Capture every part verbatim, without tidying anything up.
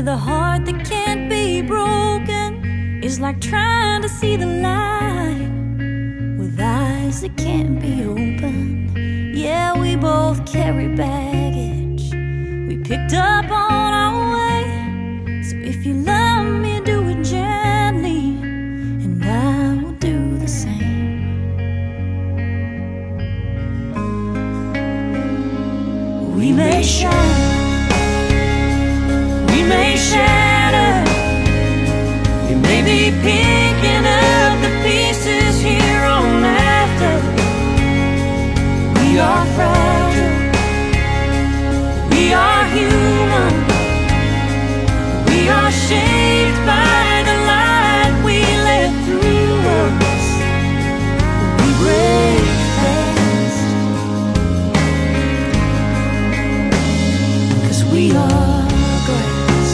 With a heart that can't be broken is like trying to see the light with eyes that can't be opened. Yeah, we both carry baggage we picked up on our way. So if you love me, do it gently, and I will do the same. We may shine, we may shatter, we may be picking up the pieces here on after. We are fragile, we are human, we are shaped by the light we let through us. We break fast, 'cause we are glass,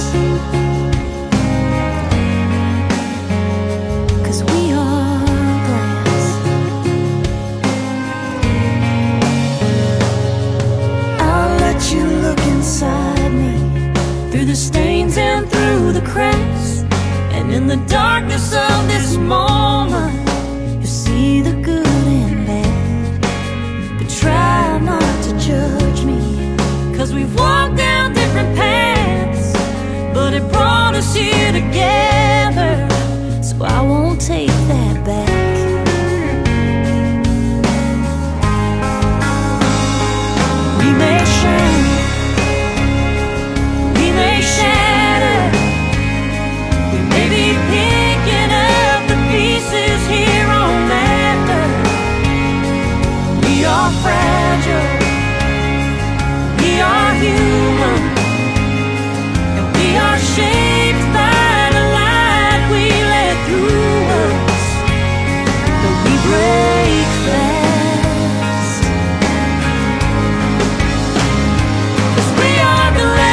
'cause we are glass. I'll let you look inside me, through the stains and through the cracks, and in the darkness of this moment you'll see the good and bad. But try not to judge me, 'cause we've walked down different paths, but it brought us here together, so I won't take that back. We may shine, we may shatter, we may be picking up the pieces here on after. We are fragile, we are human, and we are shaped by the light we let through us. But we break fast, 'cause we are glass.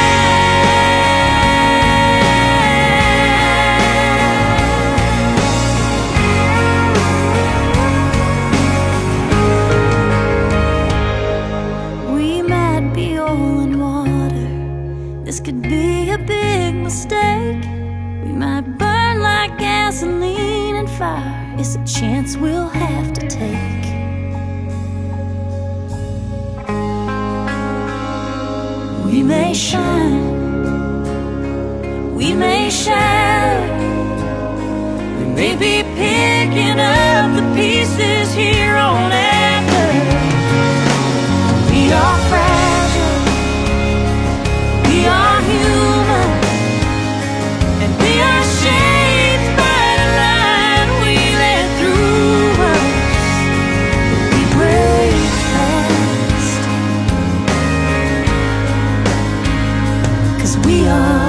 We might be oil and water, this could be a big mistake. We might burn like gasoline and fire, it's a chance we'll have to take. We may shine, we may shatter, we may be picking up the pieces here on after. We are fragile, we are human, and we are shaped by the light we let through us. We break fast, 'cause we are